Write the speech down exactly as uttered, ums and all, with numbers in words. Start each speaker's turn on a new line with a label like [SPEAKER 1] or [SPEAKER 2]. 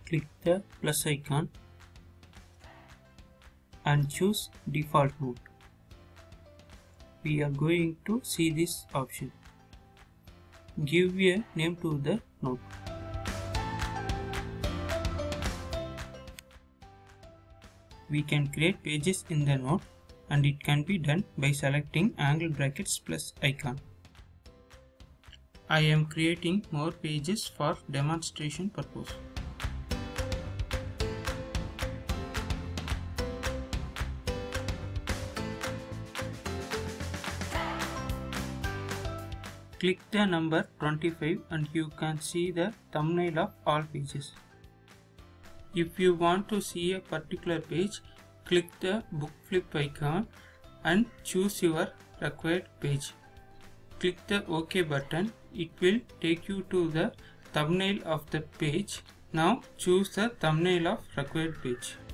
[SPEAKER 1] Click the plus icon and choose default note. We are going to see this option. Give a name to the note. We can create pages in the note, and it can be done by selecting angle brackets plus icon. I am creating more pages for demonstration purpose. Click the number twenty-five and you can see the thumbnail of all pages. If you want to see a particular page, click the book flip icon and choose your required page. Click the OK button. It will take you to the thumbnail of the page. Now choose the thumbnail of required page.